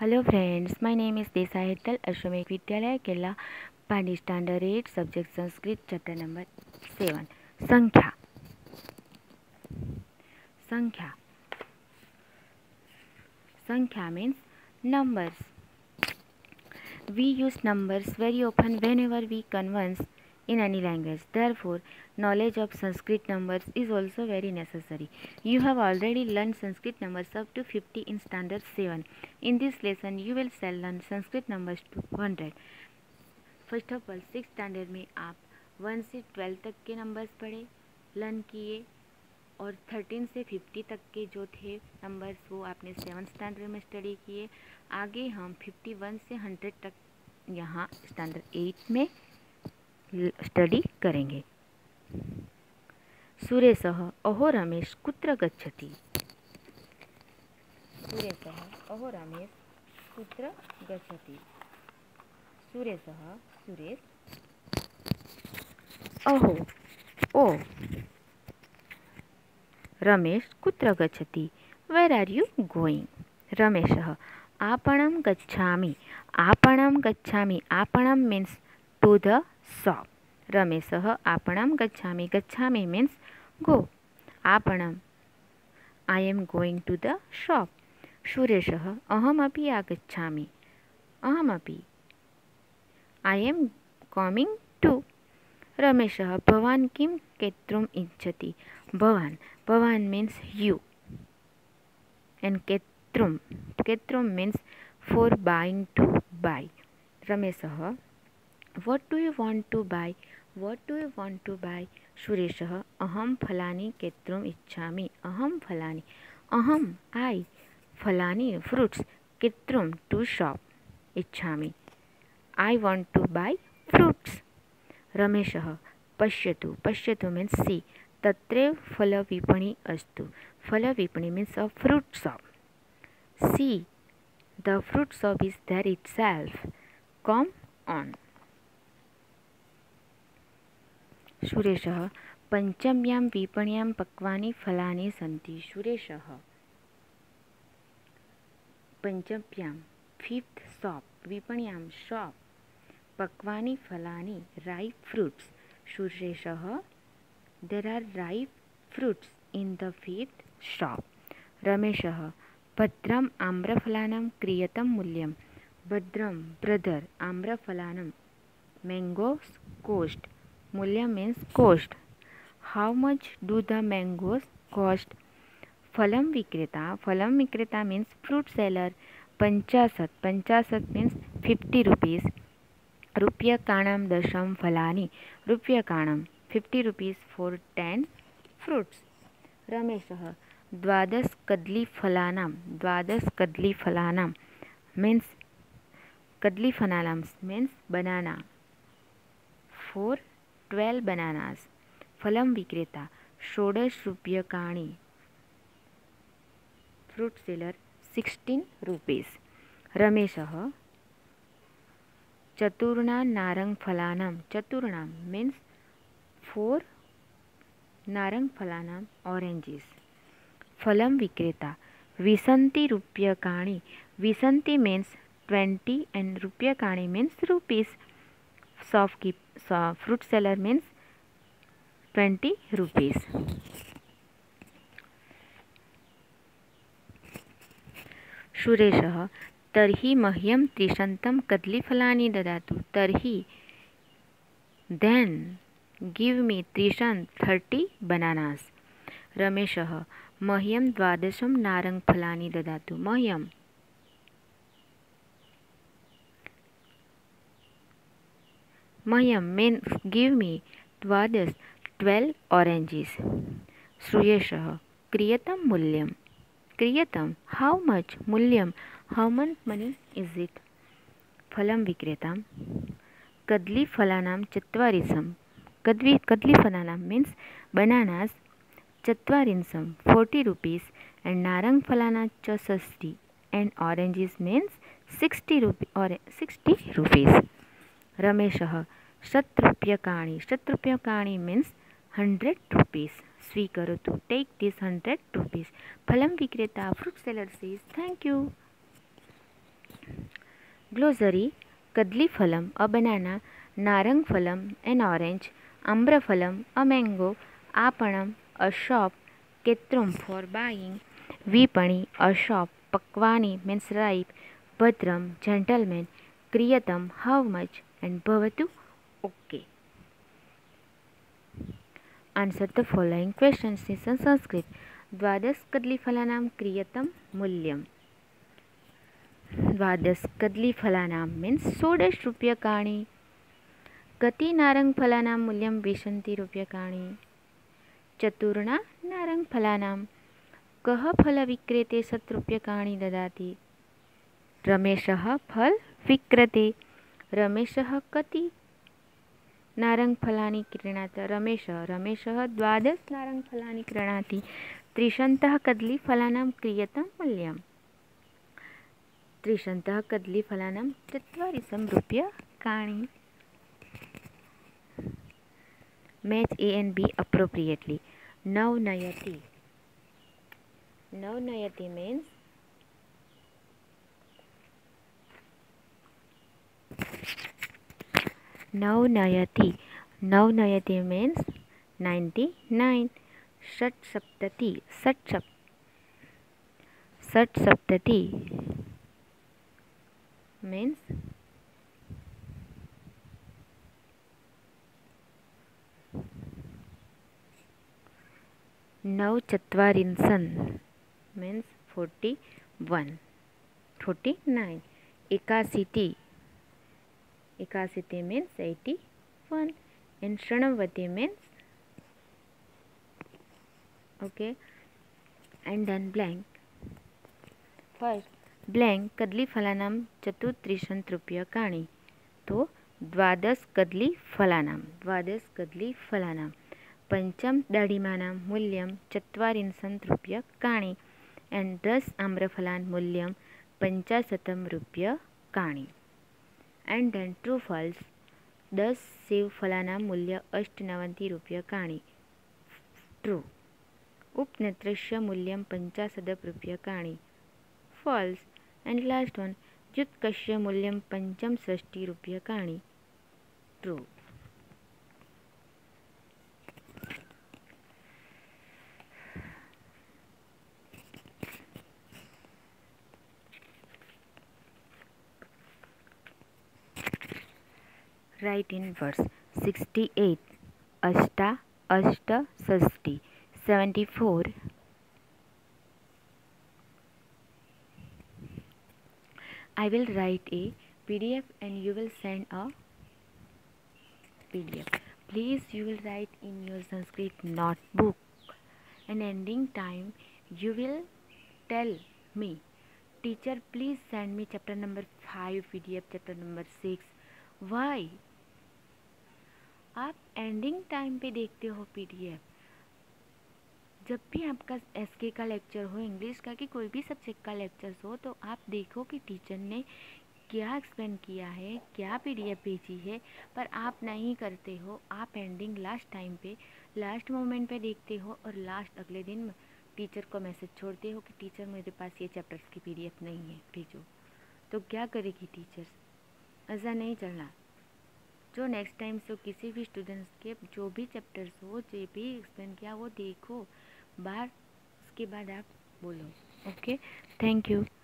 Hello friends, my name is Desai Hetal, Ashwamek Vidyalaya, Kerala, Pandi Standard 8, Subject Sanskrit, Chapter number 7. Sankhya. Sankhya. Sankhya means numbers. We use numbers very often whenever we converse in any language. Therefore, knowledge of Sanskrit numbers is also very necessary. You have already learned Sanskrit numbers up to 50 in Standard 7. In this lesson, you will shall learn Sanskrit numbers to 100. First of all 6 standard में आप 1 से 12 तक के numbers पढ़े, learn किए, और 13 से 50 तक के जो थे नंबर्स वो आपने 7 स्टैंडर्ड में स्टडी किए। आगे हम 51 से 100 तक यहाँ स्टैंडर्ड 8 में स्टडी करेंगे। सुरेशः अहो रमेश कुत्र गच्छति। सुरेशः अहो रमेश कुत्र गच्छति। सुरेशः सुरेश अहो ओ रमेश कुत्र गच्छति। Where are you going. रमेशः आपणं गच्छामि। आपणं गच्छामि, आपणं मीन्स टू द शॉप। रमेशः आपणं गच्छामि, गच्छामि मीन्स गो। आपणं I am going to the shop. सुरेशः अहमपि आगच्छामि। अहमपि आई एम कमिंग टू। रमेशः भवान् किं क्रेतुम् इच्छति। भवान्, भवान् means you, and ketrum means for buying, to buy. Rameshah what do you want to buy. What do you want to buy. Sureshah aham phalani ketrum ichchami. Aham phalani, aham I, phalani fruits, ketrum to shop, ichchami I want to buy fruits. रमेशः पश्यतु। पश्यतु means सी। तत्रैव फलविपणी अस्तु। फलविपणी means a fruit shop. See the fruit shop is there itself. Come on. सुरेशः पंचम्यां विपण्यां पक्वानि फलानि सन्ति। सुरेशः पंचम्यां फिफ्थ शॉप, विपण्यां शॉप, पक्वानि फलानि ripe fruits. Sureshah there are ripe fruits in the fifth shop. Rameshah भद्रम आम्रफलानां क्रियतं मूल्यं। भद्रम brother, आम्रफलानां mangoes cost. मूल्यं means cost. How much do the mangoes cost. फलं विक्रेता, फलं विक्रेता means fruit seller. 50, 50 means 50 rupees. रूप्यकाणां 10 फलानि। रूप्यकाणां 50 rupees for 10 fruits. रमेशः 12 कदलीफलानां, 12 कदलीफलानां means कदलीफलानां means banana, for 12 bananas. फलं विक्रेता 16 रूप्यकाणि, फ्रूट सेलर 16 rupees. रमेशः चतुर्णां नारंगफलानां, चतुर्णां means 4 नारंगफलानां oranges. फलं विक्रेता विंशति रूप्यकाणि, विंशति means 20 and रूप्यकाणि means rupees. Fruit seller means 20 rupees. सुरेशः तर्हि मह्यं 300 कदलीफलानि ददातु। तर्हि then give me 30 bananas. रमेशः मह्यं 12 नारंगफलानि ददातु। मह्यं means give me 12 oranges. श्रूयेशः क्रियतं मूल्यं। क्रियतं how much. मूल्यं how much money is it. फलं विक्रेता कदलीफलानां 40, कदलीफलानां means bananas 40, 40 rupees, and नारंगफलानां 60 and oranges means 60 rupees. रमेशः शतरूप्यकाणि, शतरूप्यकाणि means 100 rupees. स्वीकरोतु, टेक दिस 100 rupees. फलं विक्रेता fruit seller says thank you. Glossary: Kadliphalam, a banana; Narangphalam, an orange; Ambraphalam, a mango; Apanam, a shop; Ketrum, for buying; Vipani, a shop; Pakvani means ripe; Bhadram, gentleman; Kriyatam, how much; and Bhavatu, okay. Answer the following questions in Sanskrit. Dvadas kadlifalanam kriyatam mulyam. द्वादश कदलीफलानां means 16 रूप्यकाणि. कति नारंगफलानां मूल्यं 20 रूप्यकाणि. चतुर्णा नारंगफलानां कः फलविक्रेते 100 रूप्यकाणि ददाति. रमेशः फल विक्रेते. रमेशः कति नारंगफलानि क्रीणाति. रमेशः 12 नारंगफलानि क्रीणाति. त्रिशतः कदलीफलानां क्रियतं मूल्यम्. त्रिशतः कदलीफलानां 40 रूप्यकाणि. Match A and B appropriately. Navnayati. Navnayati means Navnayati. Navnayati means 99. षट्सप्तति. षट्सप्तति means नवचत्वारिंशन् means 41. 49. एकाशीति. Ekasiti means 81. And Shranavati means okay. And then blank. First blank कदलीफलानां 34 रूप्यकाणि. तो 12 कदलीफलानां पञ्चमदाढ्यमानां मूल्यं 40 रूप्यकाणि. and 10 आम्रफलानां मूल्यं 50 रूप्यकाणि. and then true false. 10 सेवफलानां मूल्यं 98 रूप्यकाणि. ट्रू. उपनेत्रस्य मूल्यं 50 रूप्यकाणि. false. and last one. युतकस्य मूल्यं 65 रूप्यकाणि. True. Write in words. 68. Ashta, Ashta, षष्टि. 74. I will write a PDF and you will send a PDF. Please, you will write in your Sanskrit notebook. And ending time, you will tell me, teacher, please send me chapter number 5 PDF, chapter number 6. Why? आप ending time पे देखते हो PDF. जब भी आपका SK का lecture हो, English का कि कोई भी सब्जेक्ट का लेक्चर हो, तो आप देखो कि टीचर ने क्या एक्सप्लेन किया है, क्या PDF भेजी है, पर आप नहीं करते हो. आप एंडिंग लास्ट टाइम पे, लास्ट मोमेंट पे देखते हो और लास्ट अगले दिन टीचर को मैसेज छोड़ते हो कि टीचर मेरे पास ये चैप्टर्स की PDF नहीं है, भेजो. तो क्या करेगी टीचर्स? ऐसा नहीं चलना. जो नेक्स्ट टाइम से किसी भी स्टूडेंट्स के जो भी चैप्टर्स हो, जो भी एक्सप्लेन किया वो देखो बार, उसके बाद आप बोलो. Okay, thank you.